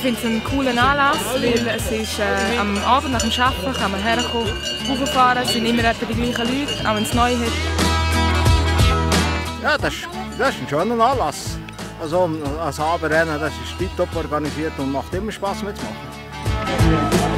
finde es einen coolen Anlass, weil es ist am Abend nach dem Arbeiten kann man herkommen, rauffahren, es sind immer etwa die gleichen Leute, auch wenn es neu hat. Ja, das ist ein schöner Anlass. Also ein Saberrennen, das ist tiptop organisiert und macht immer Spass mitzumachen.